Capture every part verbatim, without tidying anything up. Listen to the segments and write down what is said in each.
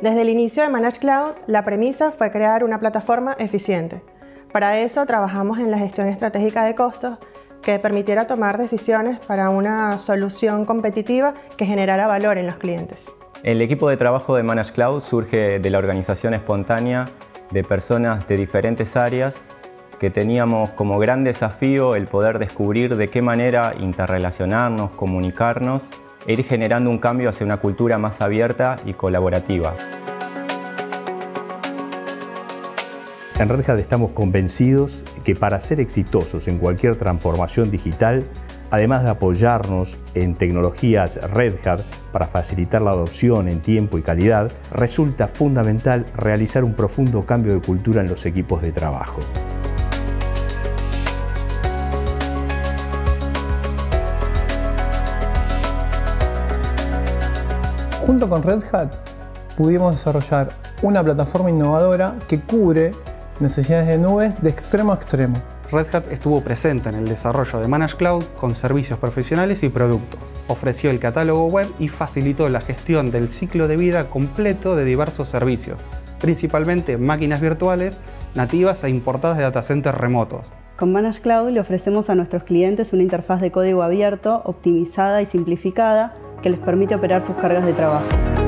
Desde el inicio de Managed Cloud, la premisa fue crear una plataforma eficiente. Para eso trabajamos en la gestión estratégica de costos que permitiera tomar decisiones para una solución competitiva que generara valor en los clientes. El equipo de trabajo de Managed Cloud surge de la organización espontánea de personas de diferentes áreas que teníamos como gran desafío el poder descubrir de qué manera interrelacionarnos, comunicarnos e ir generando un cambio hacia una cultura más abierta y colaborativa. En Red Hat estamos convencidos que para ser exitosos en cualquier transformación digital, además de apoyarnos en tecnologías Red Hat para facilitar la adopción en tiempo y calidad, resulta fundamental realizar un profundo cambio de cultura en los equipos de trabajo. Junto con Red Hat pudimos desarrollar una plataforma innovadora que cubre necesidades de nubes de extremo a extremo. Red Hat estuvo presente en el desarrollo de Managed Cloud con servicios profesionales y productos. Ofreció el catálogo web y facilitó la gestión del ciclo de vida completo de diversos servicios, principalmente máquinas virtuales, nativas e importadas de datacenters remotos. Con Managed Cloud le ofrecemos a nuestros clientes una interfaz de código abierto, optimizada y simplificada que les permite operar sus cargas de trabajo.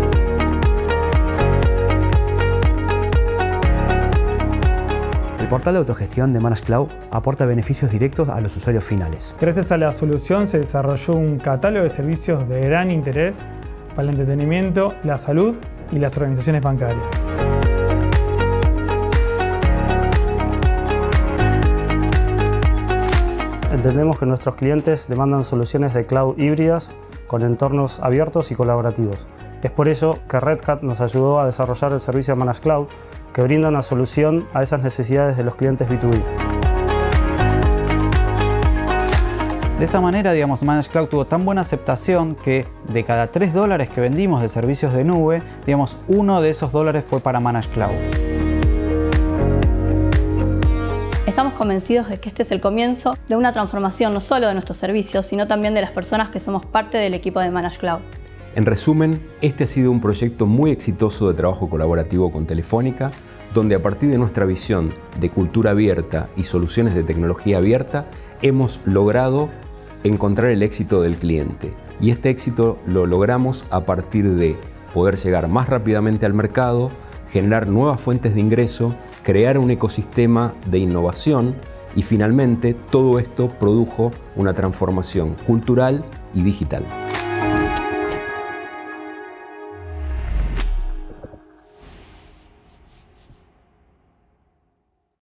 El portal de autogestión de Managed Cloud aporta beneficios directos a los usuarios finales. Gracias a la solución se desarrolló un catálogo de servicios de gran interés para el entretenimiento, la salud y las organizaciones bancarias. Entendemos que nuestros clientes demandan soluciones de cloud híbridas con entornos abiertos y colaborativos. Es por ello que Red Hat nos ayudó a desarrollar el servicio de Managed Cloud, que brinda una solución a esas necesidades de los clientes B dos B. De esa manera, digamos, Managed Cloud tuvo tan buena aceptación que de cada tres dólares que vendimos de servicios de nube, digamos, uno de esos dólares fue para Managed Cloud. Estamos convencidos de que este es el comienzo de una transformación no solo de nuestros servicios, sino también de las personas que somos parte del equipo de Managed Cloud. En resumen, este ha sido un proyecto muy exitoso de trabajo colaborativo con Telefónica, donde a partir de nuestra visión de cultura abierta y soluciones de tecnología abierta, hemos logrado encontrar el éxito del cliente. Y este éxito lo logramos a partir de poder llegar más rápidamente al mercado, generar nuevas fuentes de ingreso, crear un ecosistema de innovación y finalmente todo esto produjo una transformación cultural y digital.